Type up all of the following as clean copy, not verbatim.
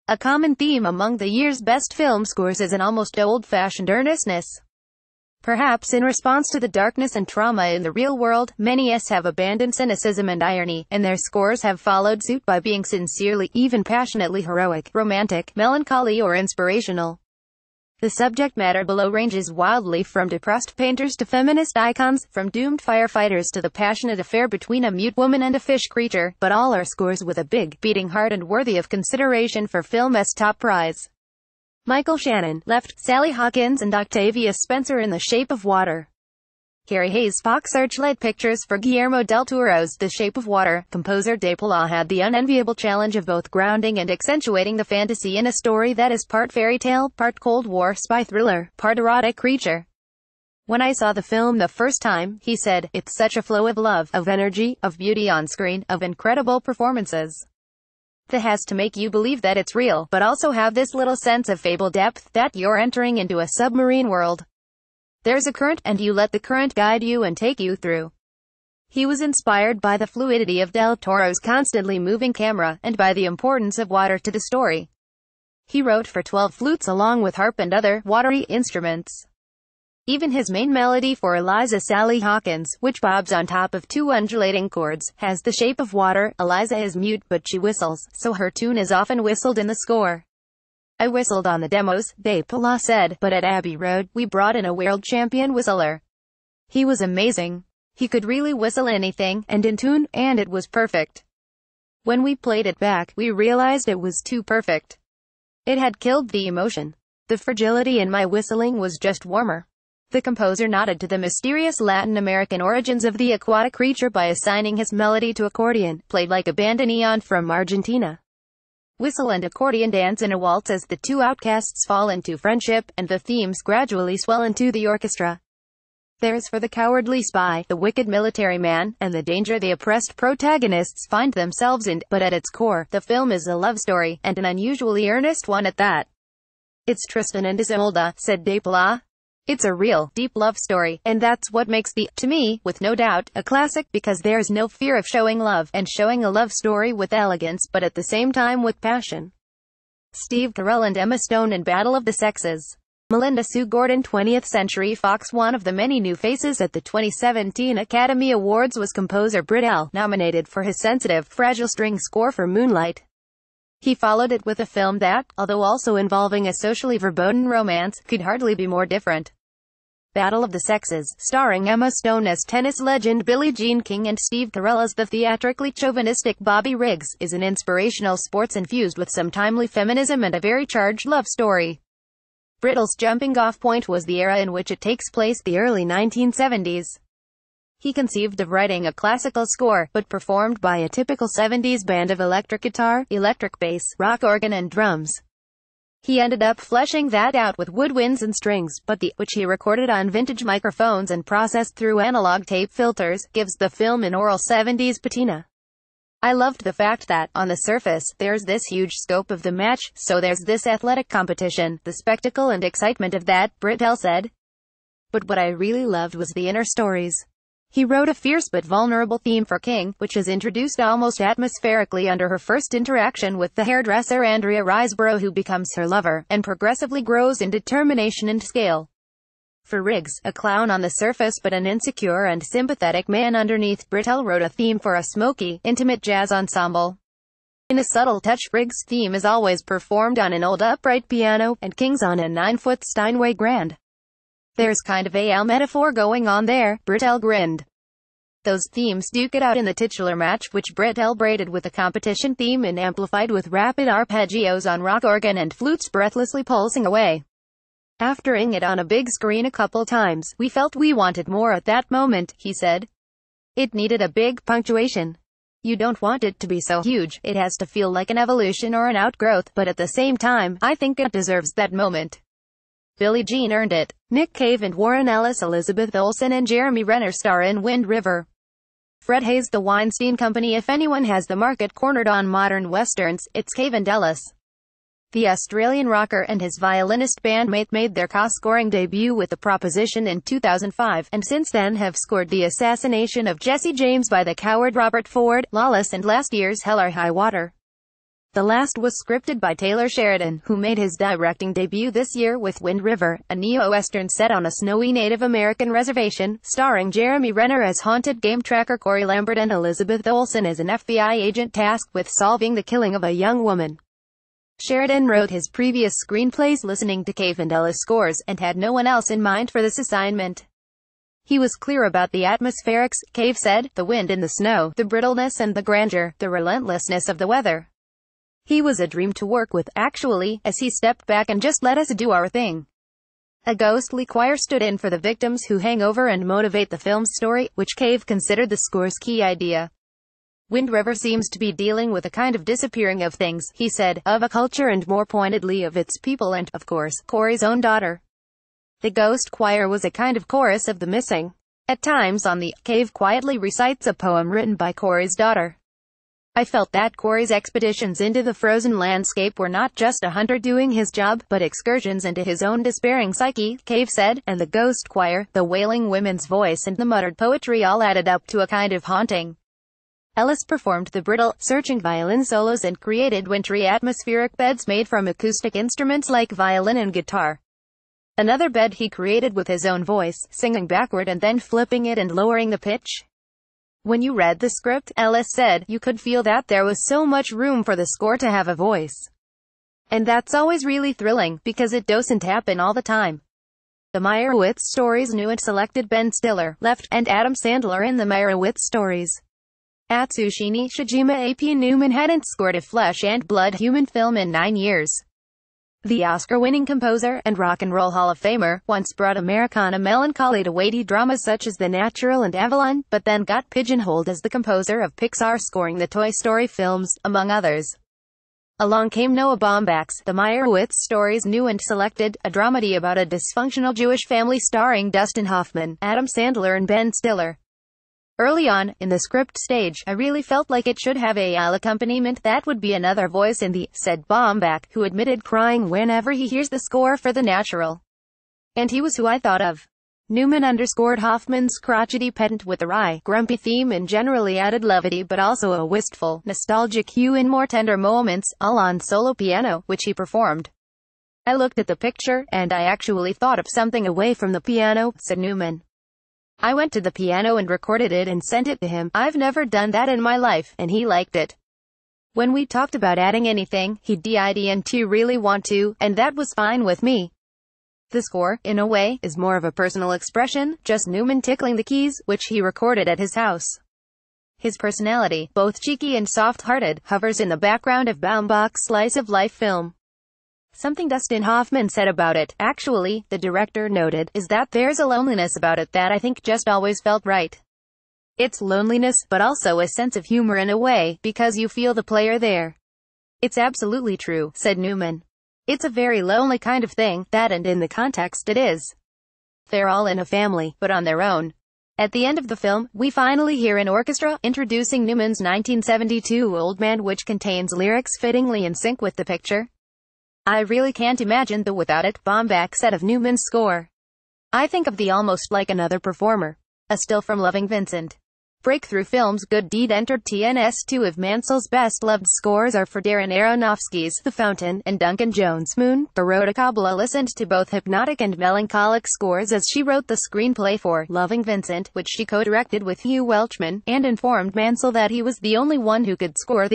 A common theme among the year's best film scores is an almost old-fashioned earnestness. Perhaps in response to the darkness and trauma in the real world, many have abandoned cynicism and irony, and their scores have followed suit by being sincerely, even passionately heroic, romantic, melancholy or inspirational. The subject matter below ranges wildly from depressed painters to feminist icons, from doomed firefighters to the passionate affair between a mute woman and a fish creature, but all are scores with a big, beating heart and worthy of consideration for Film's top prize. Michael Shannon, left, Sally Hawkins and Octavia Spencer in The Shape of Water. Carrie Hayes Fox Searchlight Pictures for Guillermo del Toro's The Shape of Water. Composer de Palma had the unenviable challenge of both grounding and accentuating the fantasy in a story that is part fairy tale, part Cold War spy thriller, part erotic creature. When I saw the film the first time, he said, it's such a flow of love, of energy, of beauty on screen, of incredible performances. That has to make you believe that it's real, but also have this little sense of fable depth, that you're entering into a submarine world. There's a current, and you let the current guide you and take you through. He was inspired by the fluidity of Del Toro's constantly moving camera, and by the importance of water to the story. He wrote for 12 flutes along with harp and other watery instruments. Even his main melody for Eliza Sally Hawkins, which bobs on top of 2 undulating chords, has the shape of water. Eliza is mute, but she whistles, so her tune is often whistled in the score. I whistled on the demos, de Palma said, but at Abbey Road, we brought in a world champion whistler. He was amazing. He could really whistle anything, and in tune, and it was perfect. When we played it back, we realized it was too perfect. It had killed the emotion. The fragility in my whistling was just warmer. The composer nodded to the mysterious Latin American origins of the aquatic creature by assigning his melody to accordion, played like a bandoneon from Argentina. Whistle and accordion dance in a waltz as the 2 outcasts fall into friendship, and the themes gradually swell into the orchestra. There's for the cowardly spy, the wicked military man, and the danger the oppressed protagonists find themselves in, but at its core, the film is a love story, and an unusually earnest one at that. It's Tristan and Isolda, said de Palma. It's a real, deep love story, and that's what makes to me, with no doubt, a classic, because there's no fear of showing love, and showing a love story with elegance, but at the same time with passion. Steve Carell and Emma Stone in Battle of the Sexes. Melinda Sue Gordon 20th Century Fox. One of the many new faces at the 2017 Academy Awards was composer Britt L., nominated for his sensitive, fragile string score for Moonlight. He followed it with a film that, although also involving a socially verboten romance, could hardly be more different. Battle of the Sexes, starring Emma Stone as tennis legend Billie Jean King and Steve Carell as the theatrically chauvinistic Bobby Riggs, is an inspirational sports infused with some timely feminism and a very charged love story. Brittle's jumping-off point was the era in which it takes place, the early 1970s. He conceived of writing a classical score, but performed by a typical 70s band of electric guitar, electric bass, rock organ and drums. He ended up fleshing that out with woodwinds and strings, but which he recorded on vintage microphones and processed through analog tape filters, gives the film an oral 70s patina. I loved the fact that, on the surface, there's this huge scope of the match, so there's this athletic competition, the spectacle and excitement of that, Britt L. said. But what I really loved was the inner stories. He wrote a fierce but vulnerable theme for King, which is introduced almost atmospherically under her first interaction with the hairdresser Andrea Riseborough, who becomes her lover, and progressively grows in determination and scale. For Riggs, a clown on the surface but an insecure and sympathetic man underneath, Britt L. wrote a theme for a smoky, intimate jazz ensemble. In a subtle touch, Riggs' theme is always performed on an old upright piano, and King's on a 9-foot Steinway grand. There's kind of a metaphor going on there, Britt L. grinned. Those themes duke it out in the titular match, which Britt L. braided with a competition theme and amplified with rapid arpeggios on rock organ and flutes breathlessly pulsing away. After hearing it on a big screen a couple times, we felt we wanted more at that moment, he said. It needed a big punctuation. You don't want it to be so huge, it has to feel like an evolution or an outgrowth, but at the same time, I think it deserves that moment. Billie Jean earned it. Nick Cave and Warren Ellis, Elizabeth Olsen and Jeremy Renner star in Wind River. Fred Hayes, The Weinstein Company. If anyone has the market cornered on modern westerns, it's Cave and Ellis. The Australian rocker and his violinist bandmate made their co-scoring debut with The Proposition in 2005, and since then have scored The Assassination of Jesse James by the Coward Robert Ford, Lawless and last year's Hell or High Water. The last was scripted by Taylor Sheridan, who made his directing debut this year with Wind River, a neo-western set on a snowy Native American reservation, starring Jeremy Renner as haunted game tracker Corey Lambert and Elizabeth Olsen as an FBI agent tasked with solving the killing of a young woman. Sheridan wrote his previous screenplays listening to Cave and Ellis scores, and had no one else in mind for this assignment. He was clear about the atmospherics, Cave said, the wind and the snow, the brittleness and the grandeur, the relentlessness of the weather. He was a dream to work with, actually, as he stepped back and just let us do our thing. A ghostly choir stood in for the victims who hang over and motivate the film's story, which Cave considered the score's key idea. Wind River seems to be dealing with a kind of disappearing of things, he said, of a culture and more pointedly of its people and, of course, Corey's own daughter. The ghost choir was a kind of chorus of the missing. At times on the Cave quietly recites a poem written by Corey's daughter. I felt that Corey's expeditions into the frozen landscape were not just a hunter doing his job, but excursions into his own despairing psyche, Cave said, and the ghost choir, the wailing women's voice and the muttered poetry all added up to a kind of haunting. Ellis performed the brittle, searching violin solos and created wintry atmospheric beds made from acoustic instruments like violin and guitar. Another bed he created with his own voice, singing backward and then flipping it and lowering the pitch. When you read the script, Ellis said, you could feel that there was so much room for the score to have a voice. And that's always really thrilling, because it doesn't happen all the time. The Meyerowitz stories knew and selected Ben Stiller, left, and Adam Sandler in the Meyerowitz stories. Atsushi Shijima AP Newman hadn't scored a flesh and blood human film in 9 years. The Oscar-winning composer, and Rock and Roll Hall of Famer, once brought Americana melancholy to weighty dramas such as The Natural and Avalon, but then got pigeonholed as the composer of Pixar scoring the Toy Story films, among others. Along came Noah Baumbach's The Meyerowitz Stories new and selected, a dramedy about a dysfunctional Jewish family starring Dustin Hoffman, Adam Sandler and Ben Stiller. Early on, in the script stage, I really felt like it should have a accompaniment that would be another voice in the, said Baumbach, who admitted crying whenever he hears the score for The Natural. And he was who I thought of. Newman underscored Hoffman's crotchety pedant with a wry, grumpy theme and generally added levity but also a wistful, nostalgic hue in more tender moments, all on solo piano, which he performed. I looked at the picture, and I actually thought of something away from the piano, said Newman. I went to the piano and recorded it and sent it to him. I've never done that in my life, and he liked it. When we talked about adding anything, he didn't really want to, and that was fine with me. The score, in a way, is more of a personal expression, just Newman tickling the keys, which he recorded at his house. His personality, both cheeky and soft-hearted, hovers in the background of Baumbach's slice-of-life film. Something Dustin Hoffman said about it, actually, the director noted, is that there's a loneliness about it that I think just always felt right. It's loneliness, but also a sense of humor in a way, because you feel the player there. It's absolutely true, said Newman. It's a very lonely kind of thing, that and in the context it is. They're all in a family, but on their own. At the end of the film, we finally hear an orchestra, introducing Newman's 1972 Old Man which contains lyrics fittingly in sync with the picture. I really can't imagine the without it, Baumbach said of Newman's score. I think of the almost like another performer. A still from Loving Vincent. Breakthrough Films Good Deed entered TNS. Two of Mansel's best-loved scores are for Darren Aronofsky's The Fountain, and Duncan Jones' Moon. Baroda Kabla listened to both hypnotic and melancholic scores as she wrote the screenplay for Loving Vincent, which she co-directed with Hugh Welchman, and informed Mansell that he was the only one who could score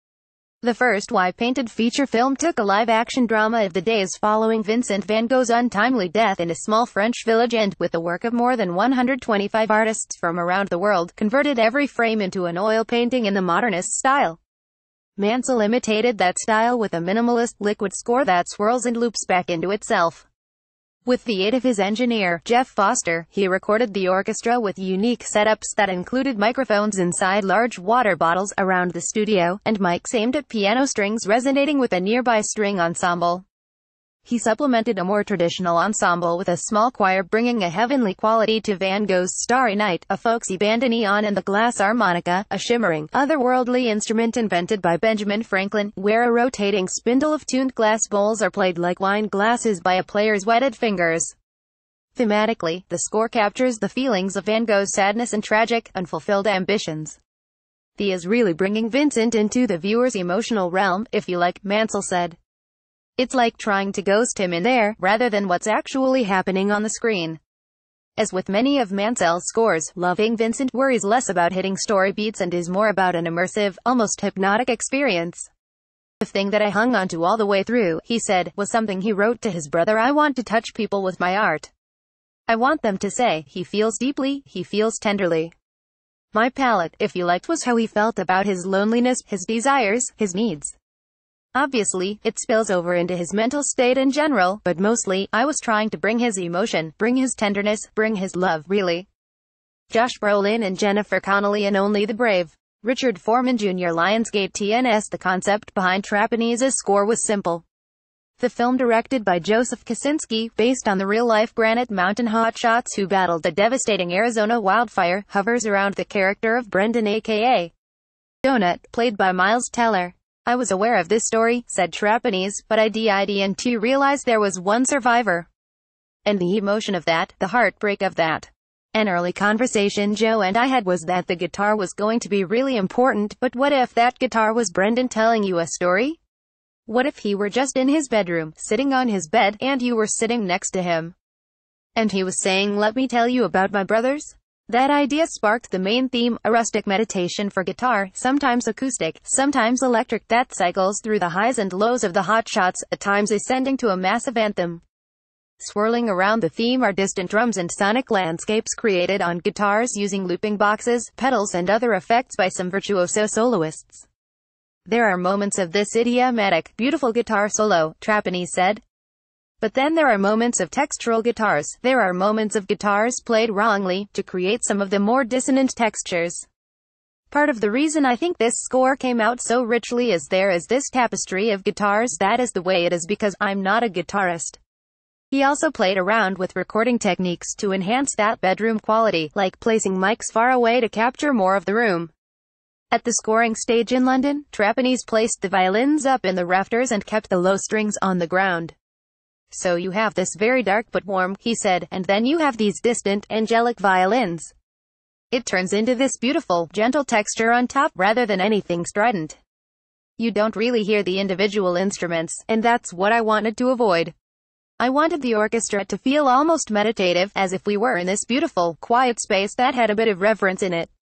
The first Y-painted feature film took a live-action drama of the days following Vincent van Gogh's untimely death in a small French village and, with the work of more than 125 artists from around the world, converted every frame into an oil painting in the modernist style. Mansell imitated that style with a minimalist, liquid score that swirls and loops back into itself. With the aid of his engineer, Jeff Foster, he recorded the orchestra with unique setups that included microphones inside large water bottles around the studio, and mics aimed at piano strings resonating with a nearby string ensemble. He supplemented a more traditional ensemble with a small choir bringing a heavenly quality to Van Gogh's Starry Night, a folksy bandoneon and the glass harmonica, a shimmering, otherworldly instrument invented by Benjamin Franklin, where a rotating spindle of tuned glass bowls are played like wine glasses by a player's wetted fingers. Thematically, the score captures the feelings of Van Gogh's sadness and tragic, unfulfilled ambitions. He is really bringing Vincent into the viewer's emotional realm, if you like, Mansell said. It's like trying to ghost him in there, rather than what's actually happening on the screen. As with many of Mansell's scores, Loving Vincent worries less about hitting story beats and is more about an immersive, almost hypnotic experience. The thing that I hung on to all the way through, he said, was something he wrote to his brother. I want to touch people with my art. I want them to say, he feels deeply, he feels tenderly. My palette, if you liked, was how he felt about his loneliness, his desires, his needs. Obviously, it spills over into his mental state in general, but mostly, I was trying to bring his emotion, bring his tenderness, bring his love, really. Josh Brolin and Jennifer Connelly in Only the Brave. Richard Foreman Jr. Lionsgate TNS. The concept behind Trapanize's score was simple. The film, directed by Joseph Kosinski, based on the real-life Granite Mountain hotshots who battled a devastating Arizona wildfire, hovers around the character of Brendan aka Donut, played by Miles Teller. I was aware of this story, said Trapanize, but I didn't realize there was one survivor. And the emotion of that, the heartbreak of that. An early conversation Joe and I had was that the guitar was going to be really important, but what if that guitar was Brendan telling you a story? What if he were just in his bedroom, sitting on his bed, and you were sitting next to him? And he was saying, let me tell you about my brothers? That idea sparked the main theme, a rustic meditation for guitar, sometimes acoustic, sometimes electric, that cycles through the highs and lows of the hotshots, at times ascending to a massive anthem. Swirling around the theme are distant drums and sonic landscapes created on guitars using looping boxes, pedals and other effects by some virtuoso soloists. There are moments of this idiomatic, beautiful guitar solo, Trapanize said. But then there are moments of textural guitars. There are moments of guitars played wrongly, to create some of the more dissonant textures. Part of the reason I think this score came out so richly is there is this tapestry of guitars that is the way it is because I'm not a guitarist. He also played around with recording techniques to enhance that bedroom quality, like placing mics far away to capture more of the room. At the scoring stage in London, Trapanize placed the violins up in the rafters and kept the low strings on the ground. So you have this very dark but warm, he said, and then you have these distant, angelic violins. It turns into this beautiful, gentle texture on top, rather than anything strident. You don't really hear the individual instruments, and that's what I wanted to avoid. I wanted the orchestra to feel almost meditative, as if we were in this beautiful, quiet space that had a bit of reverence in it.